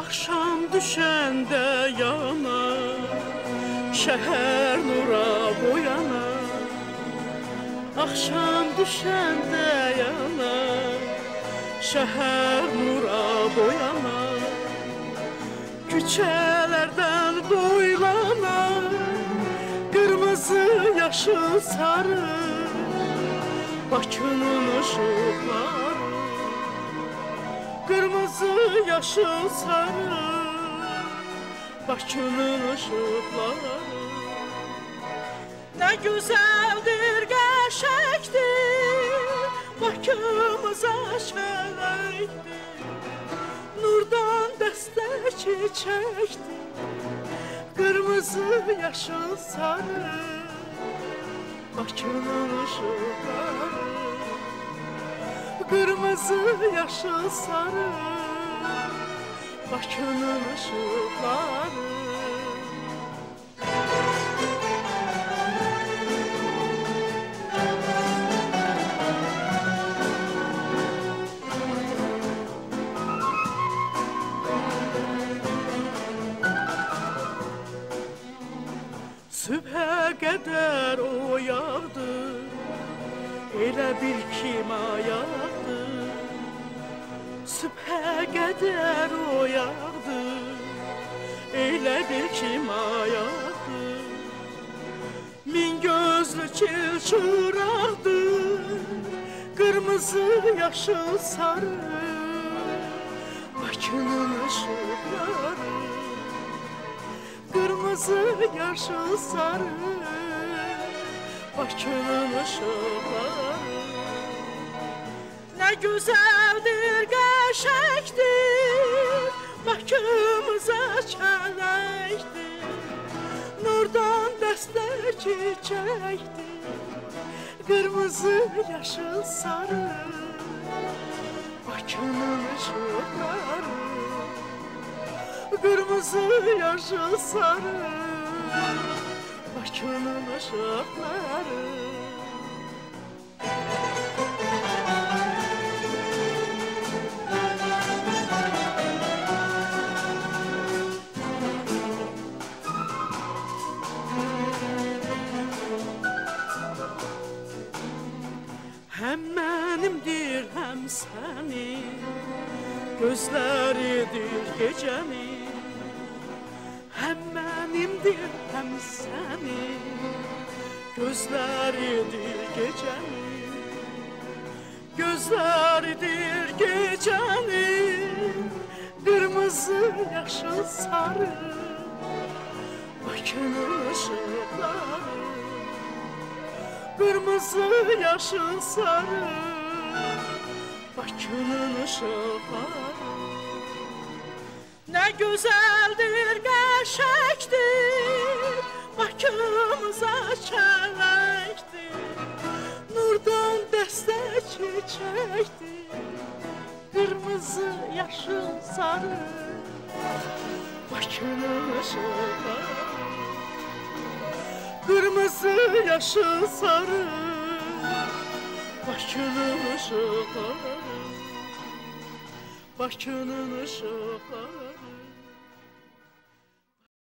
Akşam düşəndə yanar, şəhər nura boyanar. Akşam düşəndə yanar, şəhər nura boyanar. Küçələrdən boylanar, qırmızı, yaşıl, sarı Bakının ışıqları. Kırmızı, yaşıl, sarı Bakının ışıqları. Ne güzeldir, qəşəkdir Bakımıza çələkdir. Nurdan dəstə çiçəkdir Kırmızı, yaşıl, sarı Bakının ışıqları. Kırmızı, yaşıl, sarı Bakının ışıqları. Sübhə qədər o yağdı, elə bil ki mayaqdı. Sübhə qədər o yağdı, elə bil ki mayaqdı. Min gözlü çil çıraqdı, qırmızı, yaşıl, sarı Bakının ışıqları. Kırmızı, yaşıl, sarı Bakının ışıqları. Ne güzeldir, qəşəkdir Bakımıza çələkdir. Nurdan dəstə çiçəkdir Kırmızı, yaşıl, sarı Bakının ışıqları. Kırmızı, yaşıl, sarı Bakının ışıqları. Hem mənimdir, hem sənin gözləridir gecənin. Hem mənimdir, hem sənin gözləridir gecənin. Gözləridir gecənin kırmızı, yaşıl, sarı Bakının ışıqları. Kırmızı, yaşıl, sarı Bakının ışıqları. Ne güzeldir, qəşəkdir Bakımıza çələkdir. Nurdan dəstə çiçəkdir Kırmızı, yaşıl, sarı Bakının ışıqları. Kırmızı, yaşıl, sarı Bakının ışıqları. Bakının ışıqları.